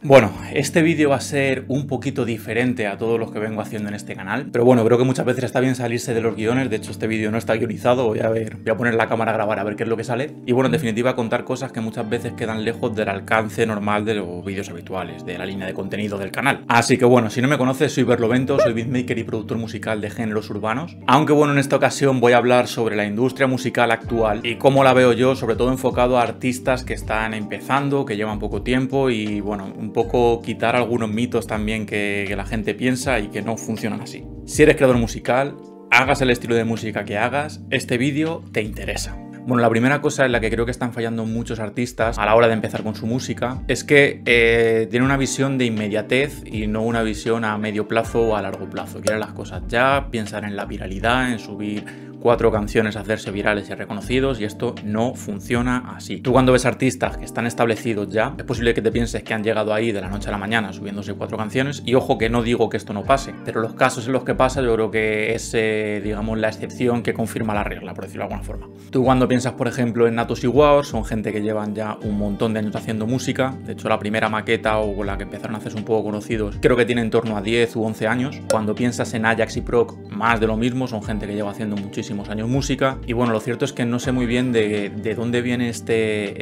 Bueno, este vídeo va a ser un poquito diferente a todos los que vengo haciendo en este canal, pero bueno, creo que muchas veces está bien salirse de los guiones. De hecho, este vídeo no está guionizado. Voy a poner la cámara a grabar a ver qué es lo que sale. Y bueno, en definitiva, contar cosas que muchas veces quedan lejos del alcance normal de los vídeos habituales, de la línea de contenido del canal. Así que bueno, si no me conoces, soy Berlovento, soy beatmaker y productor musical de géneros urbanos. Aunque bueno, en esta ocasión voy a hablar sobre la industria musical actual y cómo la veo yo, sobre todo enfocado a artistas que están empezando, que llevan poco tiempo y bueno, un poco quitar algunos mitos también que la gente piensa y que no funcionan así. Si eres creador musical, hagas el estilo de música que hagas, este vídeo te interesa. Bueno, la primera cosa en la que creo que están fallando muchos artistas a la hora de empezar con su música es que tienen una visión de inmediatez y no una visión a medio plazo o a largo plazo. Quieren las cosas ya, piensan en la viralidad, en subir 4 canciones, hacerse virales y reconocidos, y esto no funciona así. Tú cuando ves artistas que están establecidos ya, es posible que te pienses que han llegado ahí de la noche a la mañana subiéndose 4 canciones, y ojo que no digo que esto no pase, pero los casos en los que pasa yo creo que es, digamos, la excepción que confirma la regla, por decirlo de alguna forma. Tú cuando piensas, por ejemplo, en Natos y Waor, son gente que llevan ya un montón de años haciendo música. De hecho, la primera maqueta o con la que empezaron a hacerse un poco conocidos, creo que tiene en torno a 10 u 11 años. Cuando piensas en Ajax y Proc, más de lo mismo, son gente que lleva haciendo muchísimos años música. Y bueno, lo cierto es que no sé muy bien de dónde viene este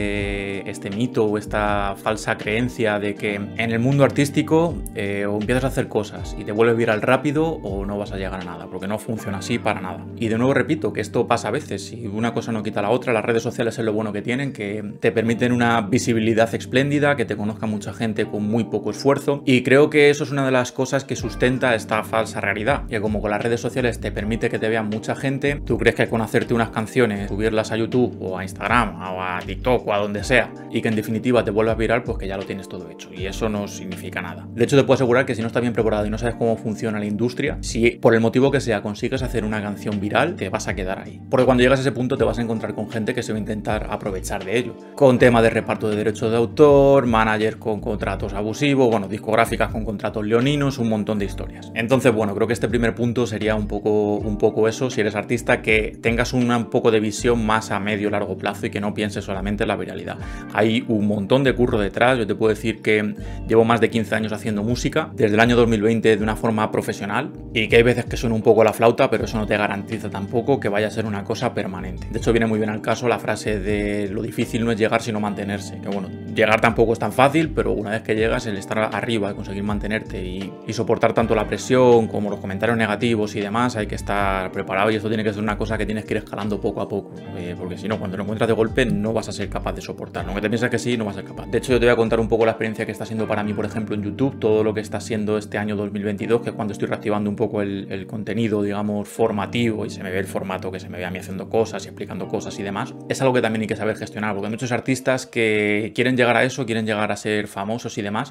mito o esta falsa creencia de que en el mundo artístico o empiezas a hacer cosas y te vuelves viral rápido o no vas a llegar a nada, porque no funciona así para nada. Y de nuevo repito que esto pasa a veces, y una cosa no quita la otra. Las redes sociales es lo bueno que tienen, que te permiten una visibilidad espléndida, que te conozca mucha gente con muy poco esfuerzo, y creo que eso es una de las cosas que sustenta esta falsa realidad, que como con las redes sociales te permite que te vean mucha gente, tú crees que con hacerte unas canciones, subirlas a YouTube o a Instagram o a TikTok o a donde sea, y que en definitiva te vuelvas viral, pues que ya lo tienes todo hecho, y eso no significa nada. De hecho, te puedo asegurar que si no estás bien preparado y no sabes cómo funciona la industria, si por el motivo que sea consigues hacer una canción viral, te vas a quedar ahí, porque cuando llegas a ese punto te vas a encontrar con gente que se va a intentar aprovechar de ello, con tema de reparto de derechos de autor, managers con contratos abusivos, bueno, discográficas con contratos leoninos, un montón de historias. Entonces, bueno, creo que este primer punto sería un poco eso. Si eres artista, que tengas un poco de visión más a medio largo plazo y que no pienses solamente en la viralidad. Hay un montón de curro detrás. Yo te puedo decir que llevo más de 15 años haciendo música, desde el año 2020 de una forma profesional, y que hay veces que suena un poco la flauta, pero eso no te garantiza tampoco que vaya a ser una cosa permanente. De hecho, viene muy bien al caso la frase de lo difícil no es llegar sino mantenerse, que bueno, llegar tampoco es tan fácil, pero una vez que llegas, el estar arriba y conseguir mantenerte y soportar tanto la presión como los comentarios negativos y demás, hay que estar preparado, y esto tiene que ser una cosa que tienes que ir escalando poco a poco, porque si no, cuando lo encuentras de golpe no vas a ser capaz de soportar, aunque te piensas que sí, no vas a ser capaz. De hecho, yo te voy a contar un poco la experiencia que está siendo para mí, por ejemplo, en YouTube, todo lo que está siendo este año 2022, que es cuando estoy reactivando un poco el contenido, digamos, formativo, y se me ve el formato que se me ve a mí haciendo cosas y explicando cosas y demás. Es algo que también hay que saber gestionar, porque hay muchos artistas que quieren llegar a eso, quieren llegar a ser famosos y demás,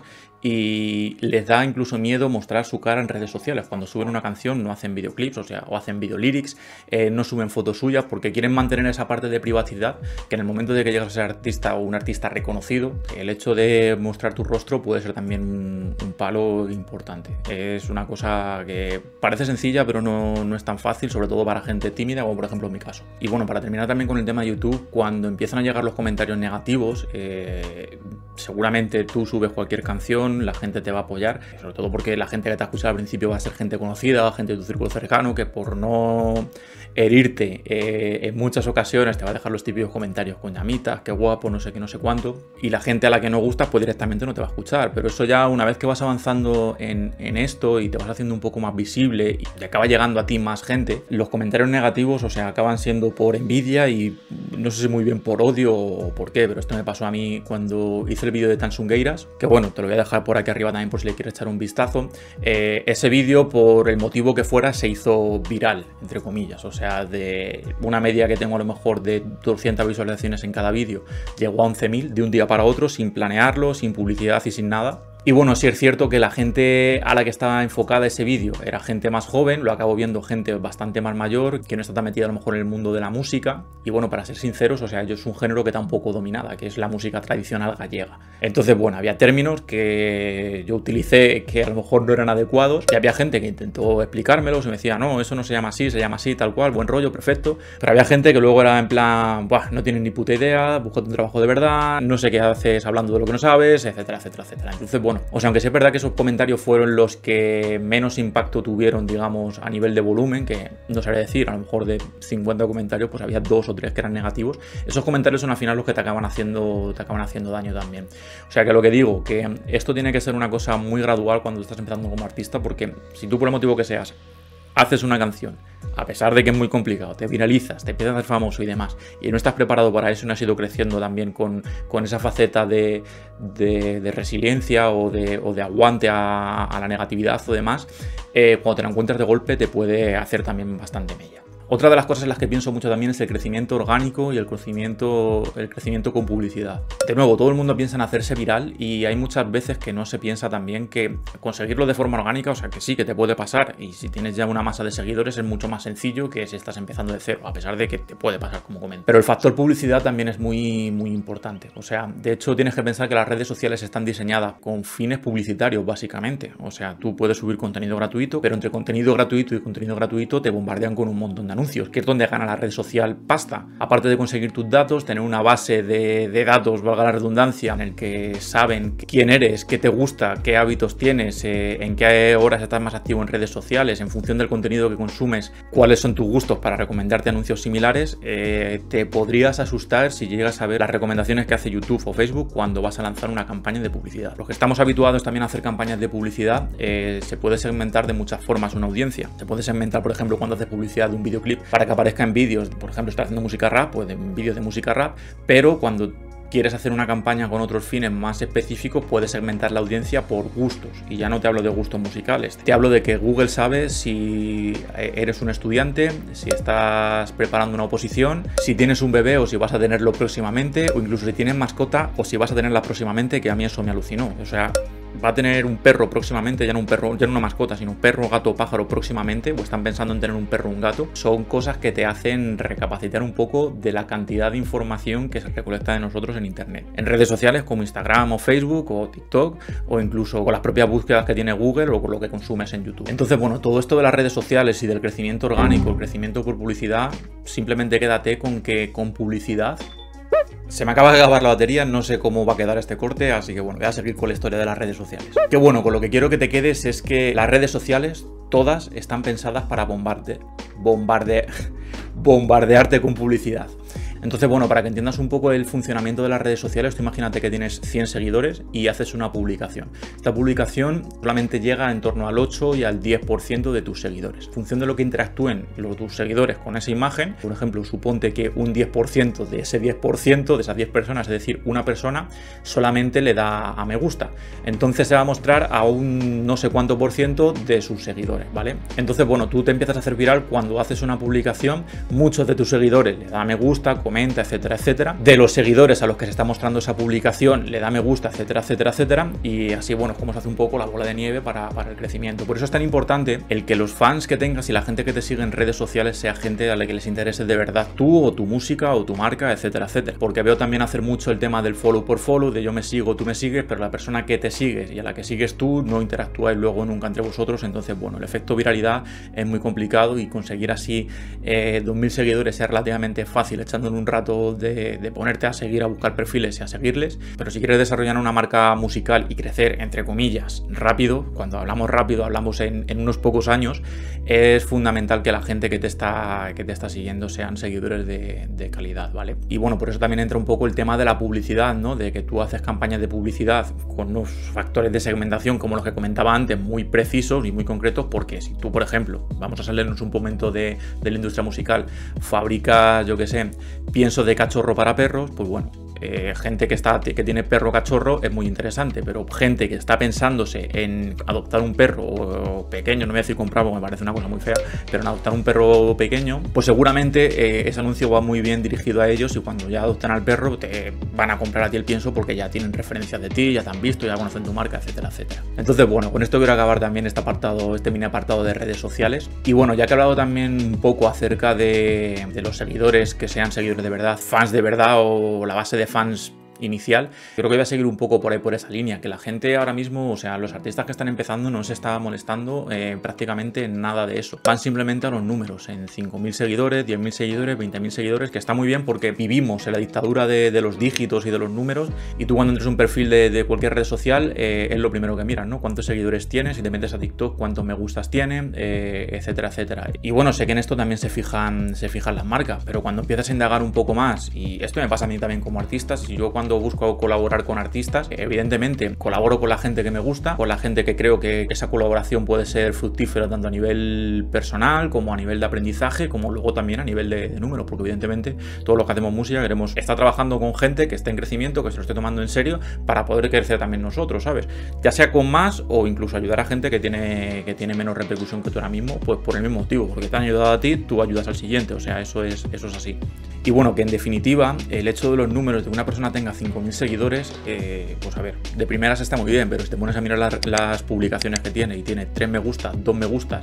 y les da incluso miedo mostrar su cara en redes sociales. Cuando suben una canción no hacen videoclips, o hacen videolyrics, no suben fotos suyas, porque quieren mantener esa parte de privacidad, que en el momento de que llegas a ser artista o un artista reconocido, el hecho de mostrar tu rostro puede ser también un palo importante. Es una cosa que parece sencilla, pero no es tan fácil, sobre todo para gente tímida, como por ejemplo en mi caso. Y bueno, para terminar también con el tema de YouTube, cuando empiezan a llegar los comentarios negativos, seguramente tú subes cualquier canción, la gente te va a apoyar, sobre todo porque la gente que te ha escuchado al principio va a ser gente conocida, gente de tu círculo cercano, que por no herirte en muchas ocasiones te va a dejar los típicos comentarios con llamitas, qué guapo, no sé qué, no sé cuánto, y la gente a la que no gustas pues directamente no te va a escuchar. Pero eso ya, una vez que vas avanzando en esto y te vas haciendo un poco más visible y acaba llegando a ti más gente, los comentarios negativos, o sea, acaban siendo por envidia y no sé si muy bien por odio o por qué, pero esto me pasó a mí cuando hice el vídeo de Tansungueiras, que bueno, te lo voy a dejar por aquí arriba también por si le quieres echar un vistazo. Ese vídeo, por el motivo que fuera, se hizo viral, entre comillas, o sea, de una media que tengo a lo mejor de 200 visualizaciones en cada vídeo, llegó a 11.000 de un día para otro, sin planearlo, sin publicidad y sin nada. Y bueno, sí es cierto que la gente a la que estaba enfocada ese vídeo era gente más joven, lo acabo viendo gente bastante más mayor, que no está tan metida a lo mejor en el mundo de la música. Y bueno, para ser sinceros, o sea, yo es un género que está un poco dominada, que es la música tradicional gallega. Entonces, bueno, había términos que yo utilicé que a lo mejor no eran adecuados, y había gente que intentó explicármelos y me decía, no, eso no se llama así, tal cual, buen rollo, perfecto. Pero había gente que luego era en plan, buah, no tienes ni puta idea, búscate un trabajo de verdad, no sé qué haces hablando de lo que no sabes, etcétera, etcétera, etcétera. Entonces, bueno, o sea, aunque sí es verdad que esos comentarios fueron los que menos impacto tuvieron, digamos, a nivel de volumen, que no sabría decir, a lo mejor de 50 comentarios, pues había 2 o 3 que eran negativos. Esos comentarios son al final los que te acaban haciendo daño también. O sea, que lo que digo, que esto tiene que ser una cosa muy gradual cuando estás empezando como artista, porque si tú por el motivo que seas haces una canción, a pesar de que es muy complicado, te viralizas, te empiezas a hacer famoso y demás, y no estás preparado para eso y no has ido creciendo también con esa faceta de resiliencia o de aguante a la negatividad o demás, cuando te la encuentras de golpe te puede hacer también bastante mella. Otra de las cosas en las que pienso mucho también es el crecimiento orgánico y el crecimiento con publicidad. De nuevo, todo el mundo piensa en hacerse viral y hay muchas veces que no se piensa también que conseguirlo de forma orgánica, o sea que sí, que te puede pasar, y si tienes ya una masa de seguidores es mucho más sencillo que si estás empezando de cero, a pesar de que te puede pasar, como comento. Pero el factor publicidad también es muy, muy importante. O sea, de hecho tienes que pensar que las redes sociales están diseñadas con fines publicitarios, básicamente. O sea, tú puedes subir contenido gratuito, pero entre contenido gratuito y contenido gratuito te bombardean con un montón de anuncios, que es donde gana la red social pasta. Aparte de conseguir tus datos, tener una base de datos, valga la redundancia, en el que saben quién eres, qué te gusta, qué hábitos tienes, en qué horas estás más activo en redes sociales, en función del contenido que consumes, cuáles son tus gustos para recomendarte anuncios similares, te podrías asustar si llegas a ver las recomendaciones que hace YouTube o Facebook cuando vas a lanzar una campaña de publicidad. Los que estamos habituados también a hacer campañas de publicidad, se puede segmentar de muchas formas una audiencia. Se puede segmentar, por ejemplo, cuando haces publicidad de un videoclip para que aparezca en vídeos, por ejemplo, estás haciendo música rap, pues en vídeos de música rap, pero cuando quieres hacer una campaña con otros fines más específicos, puedes segmentar la audiencia por gustos. Y ya no te hablo de gustos musicales, te hablo de que Google sabe si eres un estudiante, si estás preparando una oposición, si tienes un bebé o si vas a tenerlo próximamente, o incluso si tienes mascota o si vas a tenerla próximamente, que a mí eso me alucinó. O sea, va a tener un perro próximamente, ya no un perro, ya no una mascota, sino un perro, gato o pájaro próximamente, o están pensando en tener un perro o un gato. Son cosas que te hacen recapacitar un poco de la cantidad de información que se recolecta de nosotros en internet. En redes sociales como Instagram o Facebook o TikTok, o incluso con las propias búsquedas que tiene Google o con lo que consumes en YouTube. Entonces, bueno, todo esto de las redes sociales y del crecimiento orgánico, el crecimiento por publicidad, simplemente quédate con que con publicidad. Se me acaba de acabar la batería, no sé cómo va a quedar este corte, así que bueno, voy a seguir con la historia de las redes sociales. Que bueno, con lo que quiero que te quedes es que las redes sociales todas están pensadas para bombardearte con publicidad. Entonces, bueno, para que entiendas un poco el funcionamiento de las redes sociales, tú imagínate que tienes 100 seguidores y haces una publicación. Esta publicación solamente llega en torno al 8 y al 10% de tus seguidores. En función de lo que interactúen tus seguidores con esa imagen, por ejemplo, suponte que un 10% de ese 10%, de esas 10 personas, es decir, una persona, solamente le da a me gusta. Entonces se va a mostrar a un no sé cuánto por ciento de sus seguidores, ¿vale? Entonces, bueno, tú te empiezas a hacer viral cuando haces una publicación, muchos de tus seguidores le dan a me gusta, comenta, etcétera, etcétera. De los seguidores a los que se está mostrando esa publicación le da me gusta, etcétera, etcétera, etcétera. Y así, bueno, es como se hace un poco la bola de nieve para el crecimiento. Por eso es tan importante el que los fans que tengas y la gente que te sigue en redes sociales sea gente a la que les interese de verdad tú o tu música o tu marca, etcétera, etcétera. Porque veo también hacer mucho el tema del follow por follow, de yo me sigo, tú me sigues, pero la persona que te sigues y a la que sigues tú no interactúáis luego nunca entre vosotros. Entonces, bueno, el efecto viralidad es muy complicado y conseguir así 2000 seguidores es relativamente fácil echando un rato de ponerte a seguir, a buscar perfiles y a seguirles. Pero si quieres desarrollar una marca musical y crecer, entre comillas, rápido, cuando hablamos rápido hablamos en unos pocos años, es fundamental que la gente que te está siguiendo sean seguidores de calidad, ¿vale? Y bueno, por eso también entra un poco el tema de la publicidad, ¿no? De que tú haces campañas de publicidad con unos factores de segmentación como los que comentaba antes, muy precisos y muy concretos, porque si tú, por ejemplo, vamos a salirnos un momento de la industria musical, fabricas, yo qué sé, pienso de cachorro para perros, pues bueno, gente que tiene perro cachorro es muy interesante, pero gente que está pensándose en adoptar un perro pequeño, no voy a decir comprar porque me parece una cosa muy fea, pero en adoptar un perro pequeño, pues seguramente ese anuncio va muy bien dirigido a ellos y cuando ya adoptan al perro te van a comprar a ti el pienso porque ya tienen referencias de ti, ya te han visto, ya conocen tu marca, etcétera, etcétera. Entonces, bueno, con esto quiero acabar también este mini apartado de redes sociales. Y bueno, ya que he hablado también un poco acerca de los seguidores, que sean seguidores de verdad, fans de verdad o la base de fans inicial, creo que voy a seguir un poco por ahí, por esa línea, que la gente ahora mismo, o sea, los artistas que están empezando no se está molestando prácticamente en nada de eso, van simplemente a los números, en 5.000 seguidores, 10.000 seguidores, 20.000 seguidores, que está muy bien porque vivimos en la dictadura de los dígitos y de los números, y tú cuando entres en un perfil de cualquier red social es lo primero que miras, ¿no? Cuántos seguidores tienes, si te metes a TikTok, cuántos me gustas tienen, etcétera, etcétera. Y bueno, sé que en esto también se fijan las marcas, pero cuando empiezas a indagar un poco más, y esto me pasa a mí también como artista, si yo cuando busco colaborar con artistas, evidentemente colaboro con la gente que me gusta, con la gente que creo que esa colaboración puede ser fructífera tanto a nivel personal como a nivel de aprendizaje, como luego también a nivel de números, porque evidentemente todos los que hacemos música queremos estar trabajando con gente que esté en crecimiento, que se lo esté tomando en serio para poder crecer también nosotros, ¿sabes? Ya sea con más o incluso ayudar a gente que tiene menos repercusión que tú ahora mismo, pues por el mismo motivo, porque te han ayudado a ti, tú ayudas al siguiente, o sea, eso es así. Y bueno, que en definitiva, el hecho de los números de que una persona tenga 5.000 seguidores, pues a ver, de primeras está muy bien, pero si te pones a mirar las publicaciones que tiene y tiene 3 me gustas, 2 me gustas,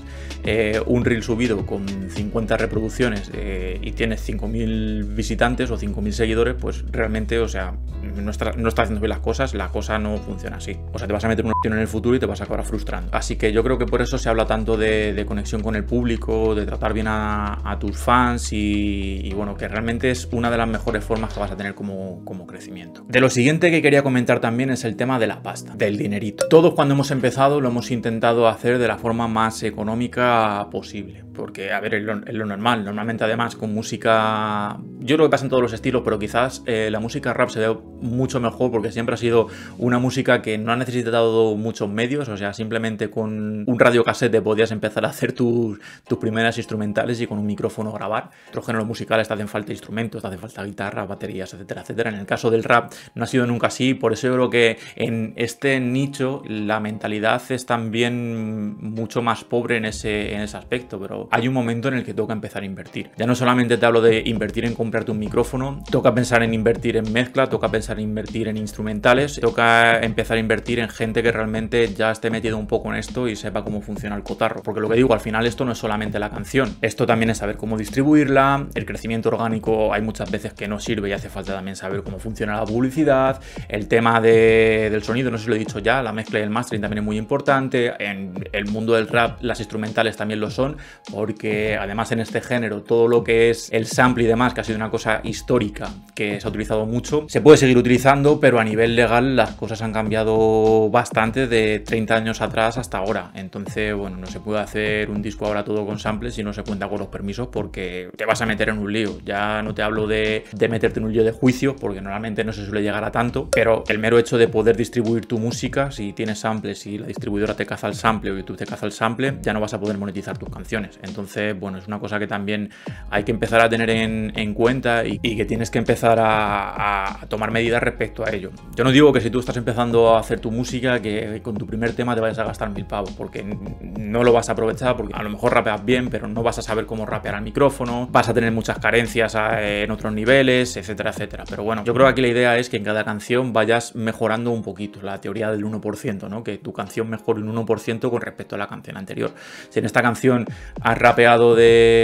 un reel subido con 50 reproducciones y tienes 5.000 visitantes o 5.000 seguidores, pues realmente, o sea, no está haciendo bien las cosas, la cosa no funciona así. O sea, te vas a meter una opción en el futuro y te vas a acabar frustrando. Así que yo creo que por eso se habla tanto de conexión con el público, de tratar bien a tus fans y bueno, que realmente es una de las mejores formas que vas a tener como crecimiento. De lo siguiente que quería comentar también es el tema de la pasta, del dinerito. Todos cuando hemos empezado lo hemos intentado hacer de la forma más económica posible, porque a ver, es lo normal. Normalmente además con música, yo creo que pasa en todos los estilos, pero quizás la música rap se ve mucho mejor porque siempre ha sido una música que no ha necesitado muchos medios, o sea, simplemente con un radiocasete podías empezar a hacer tus primeras instrumentales y con un micrófono grabar. Otros géneros musicales te hacen falta instrumentos, te hace falta guitarra, baterías, etcétera, etcétera. En el caso del rap no ha sido nunca así, por eso yo creo que en este nicho la mentalidad es también mucho más pobre en ese aspecto, pero hay un momento en el que toca empezar a invertir. Ya no solamente te hablo de invertir en comprarte un micrófono, toca pensar en invertir en mezcla, toca pensar en invertir en instrumentales, toca empezar a invertir en gente que realmente ya esté metido un poco en esto y sepa cómo funciona el cotarro, porque lo que digo, al final esto no es solamente la canción, esto también es saber cómo distribuirla, el crecimiento orgánico hay muchas veces que no sirve y hace falta también saber cómo funciona la publicidad, el tema del sonido, no sé si lo he dicho ya, la mezcla y el mastering también es muy importante, en el mundo del rap las instrumentales también lo son, porque además en este género todo lo que es el sample y demás, que ha sido una cosa histórica que se ha utilizado mucho, se puede seguir utilizando, pero a nivel legal las cosas han cambiado bastante de 30 años atrás hasta ahora, entonces bueno, no se puede hacer un disco ahora todo con samples si no se cuenta con los permisos porque te vas a meter en un lío. Ya no te hablo de meterte en un lío de juicio porque normalmente no se suele llegar a tanto, pero el mero hecho de poder distribuir tu música, si tienes samples y la distribuidora te caza el sample o YouTube te caza el sample, ya no vas a poder monetizar tus canciones. Entonces bueno, es una cosa que también hay que empezar a tener en cuenta y que tienes que empezar a tomar medidas respecto a ello. Yo no digo que si tú estás empezando a hacer tu música que con tu primer tema te vayas a gastar 1.000 pavos porque no lo vas a aprovechar, porque a lo mejor rapeas bien pero no vas a saber cómo rapear al micrófono, vas a tener muchas carencias en otros niveles, etcétera, etcétera. Pero bueno, yo creo que aquí la idea es que en cada canción vayas mejorando un poquito, la teoría del 1%, ¿no? Que tu canción mejore un 1% con respecto a la canción anterior. Si en esta canción has rapeado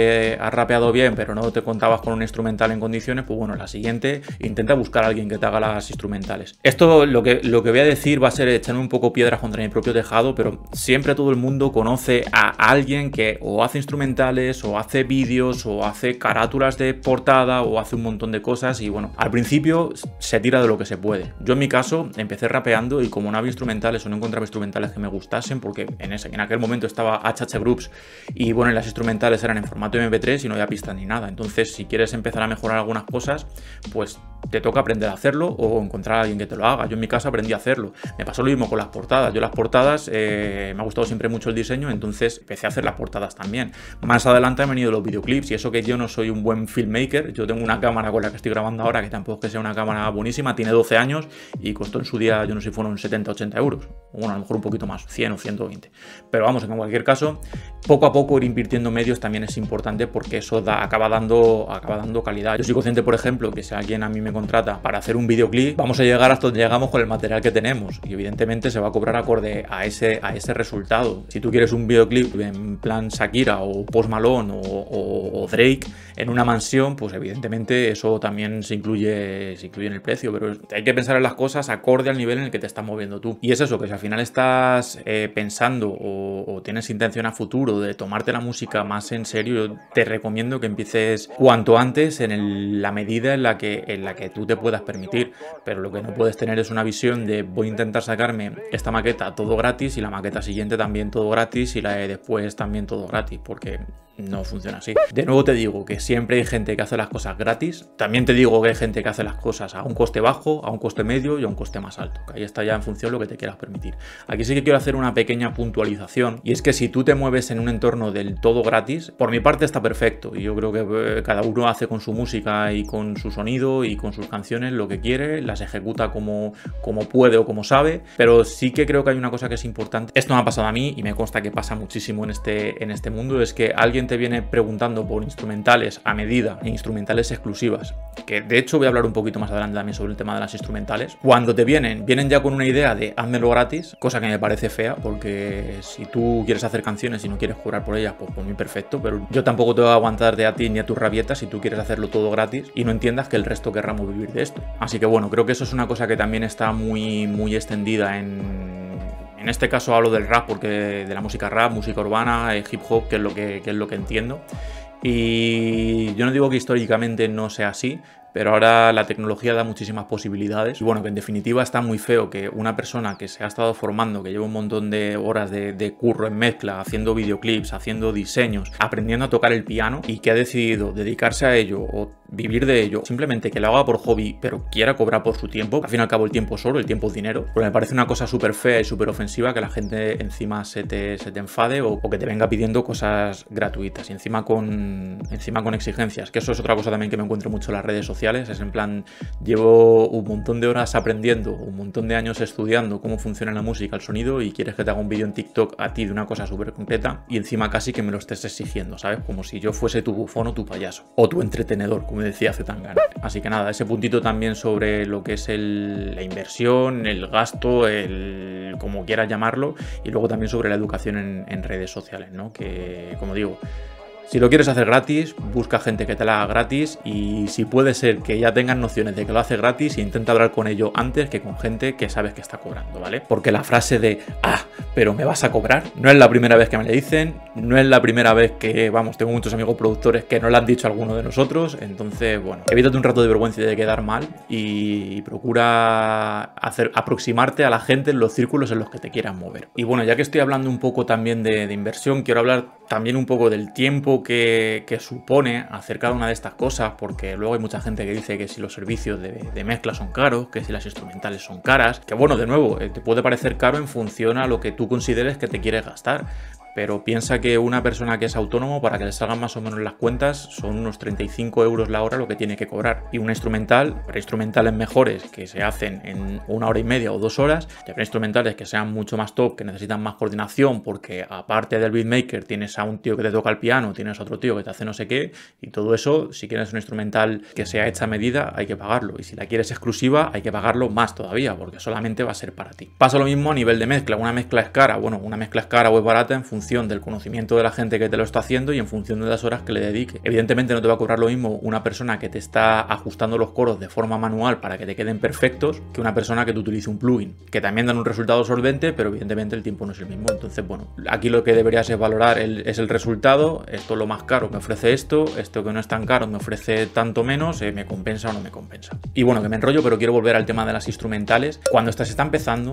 bien pero no te contabas con un instrumental en condiciones, pues bueno, la siguiente intenta buscar a alguien que te haga las instrumentales. Esto lo que voy a decir va a ser echarme un poco piedras contra mi propio tejado, pero siempre todo el mundo conoce a alguien que o hace instrumentales o hace vídeos o hace carátulas de portada o hace un montón de cosas y bueno, al principio se tira de lo que se puede. Yo en mi caso empecé rapeando y como no había instrumentales o no encontraba instrumentales que me gustasen, porque en aquel momento estaba HH Groups y bueno, las instrumentales eran en formato MP3 y no había pistas ni nada. Entonces si quieres empezar a mejorar algunas cosas, pues te toca aprender a hacerlo o encontrar a alguien que te lo haga. Yo en mi casa aprendí a hacerlo. Me pasó lo mismo con las portadas. Yo las portadas, me ha gustado siempre mucho el diseño, entonces empecé a hacer las portadas también. Más adelante han venido los videoclips, y eso que yo no soy un buen filmmaker. Yo tengo una cámara con la que estoy grabando ahora, que tampoco es que sea una cámara buenísima, tiene 12 años y costó en su día, yo no sé si fueron 70, 80 euros. Bueno, a lo mejor un poquito más, 100 o 120. Pero vamos, en cualquier caso, poco a poco ir invirtiendo medios también es importante, porque eso acaba dando calidad. Yo soy consciente, por ejemplo, que si alguien a mí me contrata para hacer un videoclip, vamos a llegar hasta donde llegamos con el material que tenemos, y evidentemente se va a cobrar acorde a ese resultado. Si tú quieres un videoclip en plan Shakira o Post Malone o Drake en una mansión, pues evidentemente eso también se incluye en el precio, pero hay que pensar en las cosas acorde al nivel en el que te estás moviendo tú. Y es eso, que si al final estás pensando o tienes intención a futuro de tomarte la música más en serio, yo te recomiendo que empieces cuanto antes en la medida en la que tú te puedas permitir. Pero lo que no puedes tener es una visión de voy a intentar sacarme esta maqueta todo gratis y la maqueta siguiente también todo gratis y la de después también todo gratis, porque no funciona así. De nuevo te digo que siempre hay gente que hace las cosas gratis. También te digo que hay gente que hace las cosas a un coste bajo, a un coste medio y a un coste más alto, que ahí está ya en función de lo que te quieras permitir. Aquí sí que quiero hacer una pequeña puntualización, y es que si tú te mueves en un entorno del todo gratis, por mi parte está perfecto, y yo creo que cada uno hace con su música y con su sonido y con sus canciones lo que quiere, las ejecuta como puede o como sabe, pero sí que creo que hay una cosa que es importante. Esto me ha pasado a mí y me consta que pasa muchísimo en este mundo, es que alguien te viene preguntando por instrumentales a medida e instrumentales exclusivas, que de hecho voy a hablar un poquito más adelante también sobre el tema de las instrumentales. Cuando te vienen ya con una idea de házmelo gratis, cosa que me parece fea, porque si tú quieres hacer canciones y no quieres cobrar por ellas, pues por mí perfecto, pero yo tampoco te voy a aguantarte a ti ni a tus rabietas si tú quieres hacerlo todo gratis y no entiendas que el resto querramos vivir de esto. Así que bueno, creo que eso es una cosa que también está muy extendida en este caso hablo del rap, porque de la música rap, música urbana, hip hop, que es lo que entiendo. Y yo no digo que históricamente no sea así, pero ahora la tecnología da muchísimas posibilidades. Y bueno, que en definitiva está muy feo que una persona que se ha estado formando, que lleva un montón de horas de curro en mezcla, haciendo videoclips, haciendo diseños, aprendiendo a tocar el piano, y que ha decidido dedicarse a ello o vivir de ello, simplemente que lo haga por hobby, pero quiera cobrar por su tiempo. Al fin y al cabo el tiempo es oro, el tiempo es dinero. Pero me parece una cosa súper fea y súper ofensiva que la gente encima se te enfade o que te venga pidiendo cosas gratuitas y encima con exigencias, que eso es otra cosa también que me encuentro mucho en las redes sociales. Es en plan, llevo un montón de horas aprendiendo, un montón de años estudiando cómo funciona la música, el sonido, y quieres que te haga un vídeo en TikTok a ti de una cosa súper concreta y encima casi que me lo estés exigiendo, ¿sabes? Como si yo fuese tu bufón o tu payaso o tu entretenedor, como decía Zetangana. Así que nada, ese puntito también sobre lo que es la inversión, el gasto, como quieras llamarlo, y luego también sobre la educación en redes sociales, ¿no? Que, como digo, si lo quieres hacer gratis, busca gente que te la haga gratis, y si puede ser que ya tengan nociones de que lo hace gratis, intenta hablar con ello antes que con gente que sabes que está cobrando, ¿vale? Porque la frase de pero me vas a cobrar, no es la primera vez que me la dicen, no es la primera vez que, vamos, tengo muchos amigos productores que no le han dicho a alguno de nosotros. Entonces, bueno, evítate un rato de vergüenza y de quedar mal y procura aproximarte a la gente en los círculos en los que te quieras mover. Y bueno, ya que estoy hablando un poco también de inversión, quiero hablar también un poco del tiempo que supone hacer cada una de estas cosas, porque luego hay mucha gente que dice que si los servicios de mezcla son caros, que si las instrumentales son caras, que bueno, de nuevo, te puede parecer caro en función a lo que tú consideres que te quieres gastar. Pero piensa que una persona que es autónomo, para que le salgan más o menos las cuentas, son unos 35 euros la hora lo que tiene que cobrar. Y una instrumental, para instrumentales mejores que se hacen en 1 hora y media o 2 horas, y para instrumentales que sean mucho más top, que necesitan más coordinación, porque aparte del beatmaker tienes a un tío que te toca el piano, tienes a otro tío que te hace no sé qué, y todo eso, si quieres una instrumental que sea hecha a medida, hay que pagarlo. Y si la quieres exclusiva, hay que pagarlo más todavía, porque solamente va a ser para ti. Pasa lo mismo a nivel de mezcla. Una mezcla es cara, bueno, una mezcla es cara o es barata en función del conocimiento de la gente que te lo está haciendo y en función de las horas que le dedique. Evidentemente no te va a cobrar lo mismo una persona que te está ajustando los coros de forma manual para que te queden perfectos que una persona que te utilice un plugin, que también dan un resultado solvente, pero evidentemente el tiempo no es el mismo. Entonces, bueno, aquí lo que deberías es valorar es el resultado. Esto es lo más caro, me ofrece esto que no es tan caro me ofrece tanto menos, me compensa o no me compensa. Y bueno, que me enrollo, pero quiero volver al tema de las instrumentales. Cuando estás empezando,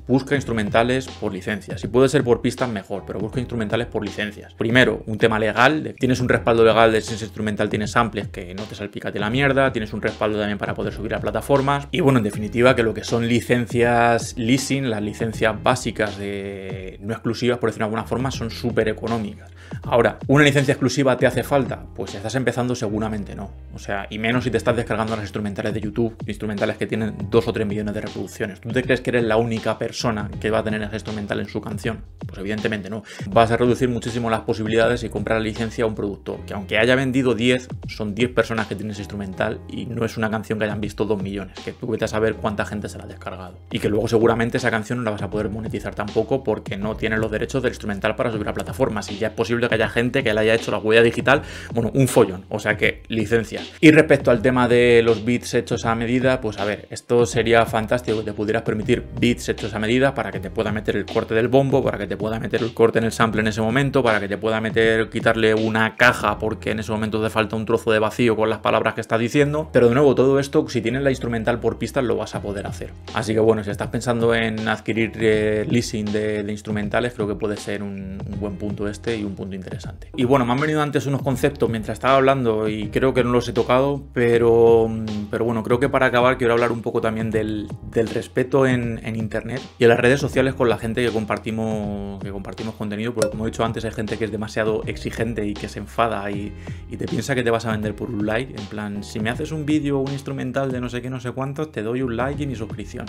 busca instrumentales por licencias. Si puede ser por pistas, mejor, pero busca instrumentales por licencias. Primero, un tema legal, tienes un respaldo legal de si ese instrumental tiene samples que no te salpicate la mierda, tienes un respaldo también para poder subir a plataformas, y bueno, en definitiva, que lo que son licencias leasing, las licencias básicas de no exclusivas, por decirlo de alguna forma, son súper económicas. Ahora, ¿una licencia exclusiva te hace falta? Pues si estás empezando, seguramente no. O sea, y menos si te estás descargando las instrumentales de YouTube, instrumentales que tienen 2 o 3 millones de reproducciones. ¿Tú te crees que eres la única persona que va a tener ese instrumental en su canción? Pues evidentemente no. Vas a reducir muchísimo las posibilidades y comprar la licencia a un productor, que aunque haya vendido 10, son 10 personas que tienen ese instrumental y no es una canción que hayan visto 2 millones, que tú vete a saber cuánta gente se la ha descargado. Y que luego seguramente esa canción no la vas a poder monetizar tampoco porque no tienes los derechos del instrumental para subir a plataformas, y ya es posible que haya gente que le haya hecho la huella digital, bueno, un follón, o sea que licencia. Y respecto al tema de los beats hechos a medida, pues a ver, esto sería fantástico que te pudieras permitir beats hechos a medida para que te pueda meter el corte del bombo, para que te pueda meter el corte en el sample en ese momento, para que te pueda quitarle una caja porque en ese momento te falta un trozo de vacío con las palabras que estás diciendo, pero de nuevo, todo esto, si tienes la instrumental por pistas, lo vas a poder hacer. Así que bueno, si estás pensando en adquirir leasing de instrumentales, creo que puede ser un buen punto este y un punto interesante. Y bueno, me han venido antes unos conceptos mientras estaba hablando y creo que no los he tocado, pero bueno, creo que para acabar quiero hablar un poco también del respeto en internet y en las redes sociales con la gente que compartimos contenido, porque como he dicho antes, hay gente que es demasiado exigente y que se enfada y te piensa que te vas a vender por un like, en plan, si me haces un vídeo o un instrumental de no sé qué, no sé cuántos, te doy un like y mi suscripción.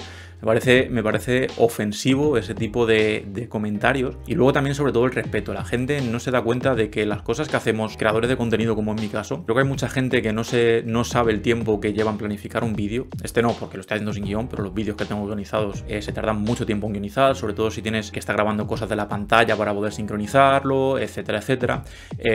Me parece ofensivo ese tipo de comentarios, y luego también sobre todo el respeto. La gente no se da cuenta de que las cosas que hacemos, creadores de contenido como en mi caso, creo que hay mucha gente que no sabe el tiempo que lleva en planificar un vídeo. Este no, porque lo estoy haciendo sin guión, pero los vídeos que tengo guionizados se tardan mucho tiempo en guionizar, sobre todo si tienes que estar grabando cosas de la pantalla para poder sincronizarlo, etcétera, etcétera.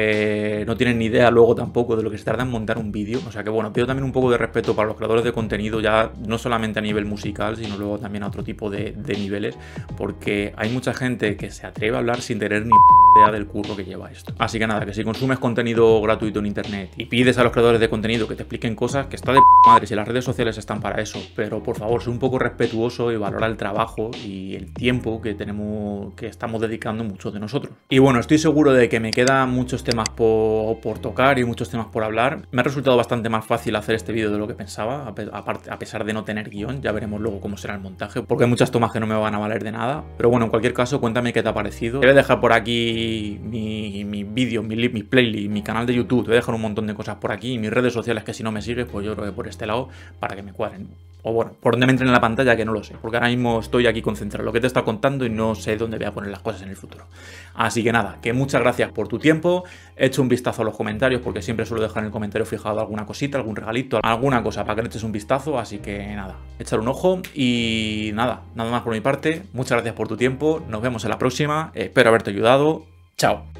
No tienen ni idea luego tampoco de lo que se tarda en montar un vídeo. O sea que bueno, pido también un poco de respeto para los creadores de contenido, ya no solamente a nivel musical, sino luego también a otro tipo de niveles, porque hay mucha gente que se atreve a hablar sin tener ni idea del curro que lleva esto. Así que nada, que si consumes contenido gratuito en internet y pides a los creadores de contenido que te expliquen cosas, que está de madre, si las redes sociales están para eso, pero por favor, sé un poco respetuoso y valora el trabajo y el tiempo que estamos dedicando muchos de nosotros. Y bueno, estoy seguro de que me quedan muchos temas por tocar y muchos temas por hablar. Me ha resultado bastante más fácil hacer este vídeo de lo que pensaba, a pesar de no tener guión. Ya veremos luego cómo será el montaje, porque hay muchas tomas que no me van a valer de nada. Pero bueno, en cualquier caso, cuéntame qué te ha parecido. Te voy a dejar por aquí mi vídeo, mi playlist, mi canal de YouTube. Te voy a dejar un montón de cosas por aquí y mis redes sociales, que si no me sigues, pues yo creo que por este lado, para que me cuadren. O bueno, por donde me entren en la pantalla, que no lo sé, porque ahora mismo estoy aquí concentrado en lo que te está contando y no sé dónde voy a poner las cosas en el futuro. Así que nada, que muchas gracias por tu tiempo. He hecho un vistazo a los comentarios, porque siempre suelo dejar en el comentario fijado alguna cosita, algún regalito, alguna cosa para que le eches un vistazo. Así que nada, echar un ojo y nada más por mi parte. Muchas gracias por tu tiempo. Nos vemos en la próxima. Espero haberte ayudado. Chao.